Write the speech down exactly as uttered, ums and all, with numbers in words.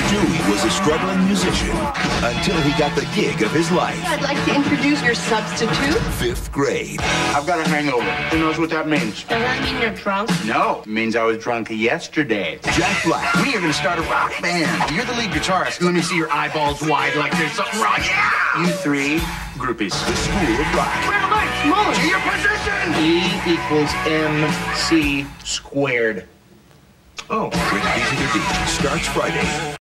Dewey was a struggling musician until he got the gig of his life. I'd like to introduce your substitute. Fifth grade. I've got a hangover. Who knows what that means? Does that mean you're drunk? No, it means I was drunk yesterday. Jack Black. We are going to start a rock band. You're the lead guitarist. Let me see your eyeballs wide like there's something wrong. Yeah! You three groupies. The School of Rock. Where am I? Smaller. To your position! E equals M C squared. Oh. Rated D starts Friday.